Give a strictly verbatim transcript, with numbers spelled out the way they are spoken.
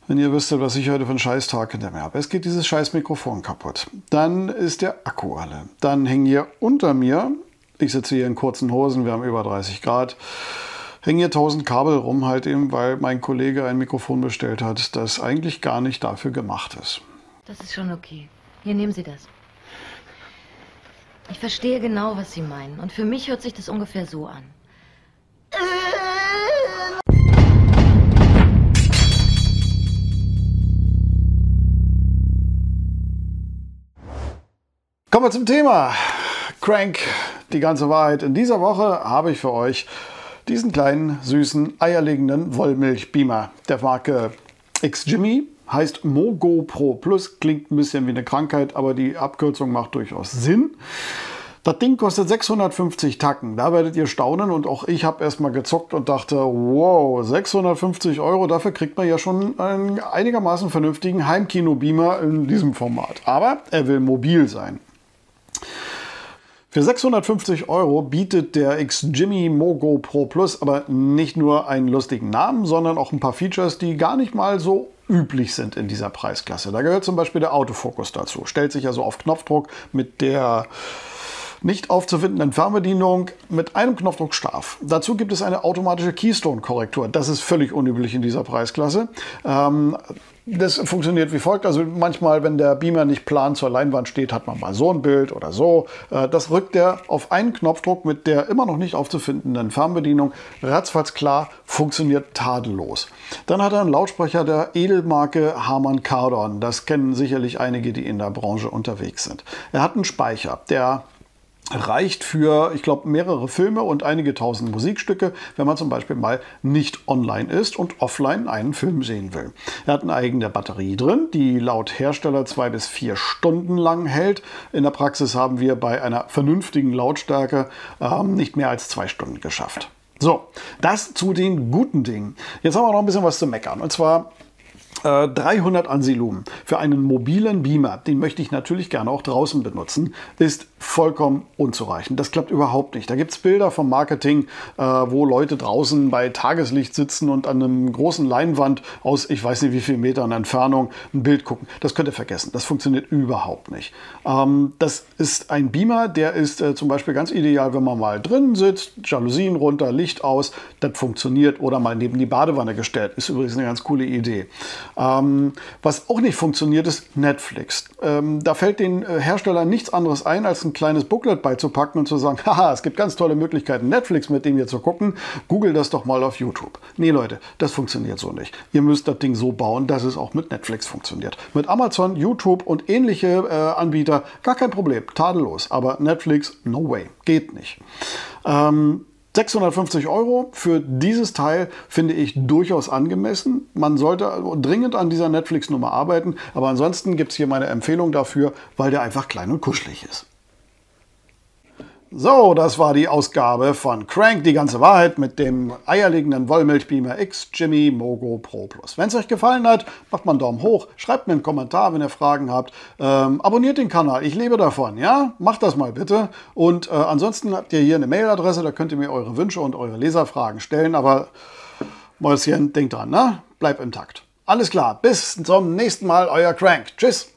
Wenn ihr wüsstet, was ich heute für einen Scheißtag hinter mir habe. Es geht dieses scheiß Mikrofon kaputt. Dann ist der Akku alle. Dann hängen hier unter mir, ich sitze hier in kurzen Hosen, wir haben über dreißig Grad, hängen hier tausend Kabel rum, halt eben, weil mein Kollege ein Mikrofon bestellt hat, das eigentlich gar nicht dafür gemacht ist. Das ist schon okay. Hier, nehmen Sie das. Ich verstehe genau, was Sie meinen. Und für mich hört sich das ungefähr so an. Kommen wir zum Thema. Crank, die ganze Wahrheit. In dieser Woche habe ich für euch diesen kleinen, süßen, eierlegenden Wollmilchbeamer der Marke X-Jimmy. Heißt Mogo Pro Plus. Klingt ein bisschen wie eine Krankheit, aber die Abkürzung macht durchaus Sinn. Das Ding kostet sechshundertfünfzig Tacken. Da werdet ihr staunen und auch ich habe erstmal gezuckt und dachte, wow, sechshundertfünfzig Euro, dafür kriegt man ja schon einen einigermaßen vernünftigen Heimkino-Beamer in diesem Format. Aber er will mobil sein. Für sechshundertfünfzig Euro bietet der X-Jimmy Mogo Pro Plus aber nicht nur einen lustigen Namen, sondern auch ein paar Features, die gar nicht mal so üblich sind in dieser Preisklasse. Da gehört zum Beispiel der Autofokus dazu. Stellt sich also auf Knopfdruck mit der nicht aufzufindenden Fernbedienung mit einem Knopfdruck scharf. Dazu gibt es eine automatische Keystone-Korrektur. Das ist völlig unüblich in dieser Preisklasse. Ähm, das funktioniert wie folgt. Also manchmal, wenn der Beamer nicht plan zur Leinwand steht, hat man mal so ein Bild oder so. Äh, das rückt er auf einen Knopfdruck mit der immer noch nicht aufzufindenden Fernbedienung ratzfatz klar, funktioniert tadellos. Dann hat er einen Lautsprecher der Edelmarke Harman Kardon. Das kennen sicherlich einige, die in der Branche unterwegs sind. Er hat einen Speicher, der reicht für, ich glaube, mehrere Filme und einige tausend Musikstücke, wenn man zum Beispiel mal nicht online ist und offline einen Film sehen will. Er hat eine eigene Batterie drin, die laut Hersteller zwei bis vier Stunden lang hält. In der Praxis haben wir bei einer vernünftigen Lautstärke ähm, nicht mehr als zwei Stunden geschafft. So, das zu den guten Dingen. Jetzt haben wir noch ein bisschen was zu meckern. Und zwar dreihundert Ansilumen für einen mobilen Beamer, den möchte ich natürlich gerne auch draußen benutzen, ist vollkommen unzureichend. Das klappt überhaupt nicht. Da gibt es Bilder vom Marketing, äh, wo Leute draußen bei Tageslicht sitzen und an einem großen Leinwand aus ich weiß nicht wie viel Metern Entfernung ein Bild gucken. Das könnt ihr vergessen. Das funktioniert überhaupt nicht. Ähm, das ist ein Beamer, der ist äh, zum Beispiel ganz ideal, wenn man mal drin sitzt, Jalousien runter, Licht aus, das funktioniert, oder mal neben die Badewanne gestellt. Ist übrigens eine ganz coole Idee. Ähm, was auch nicht funktioniert, ist Netflix. Ähm, da fällt den äh, Herstellern nichts anderes ein, als ein kleines Booklet beizupacken und zu sagen, haha, es gibt ganz tolle Möglichkeiten, Netflix mit dem hier zu gucken. Google das doch mal auf YouTube. Nee, Leute, das funktioniert so nicht. Ihr müsst das Ding so bauen, dass es auch mit Netflix funktioniert. Mit Amazon, YouTube und ähnliche äh, Anbieter gar kein Problem, tadellos. Aber Netflix, no way, geht nicht. Ähm, sechshundertfünfzig Euro für dieses Teil finde ich durchaus angemessen. Man sollte dringend an dieser Netflix-Nummer arbeiten, aber ansonsten gibt es hier meine Empfehlung dafür, weil der einfach klein und kuschelig ist. So, das war die Ausgabe von Crank, die ganze Wahrheit mit dem eierlegenden Wollmilchbeamer X-Jimmy Mogo Pro Plus. Wenn es euch gefallen hat, macht mal einen Daumen hoch, schreibt mir einen Kommentar, wenn ihr Fragen habt. Ähm, abonniert den Kanal, ich lebe davon, ja? Macht das mal bitte. Und äh, ansonsten habt ihr hier eine Mailadresse, da könnt ihr mir eure Wünsche und eure Leserfragen stellen. Aber Mäuschen, denkt dran, ne? Bleibt intakt. Alles klar, bis zum nächsten Mal, euer Crank. Tschüss.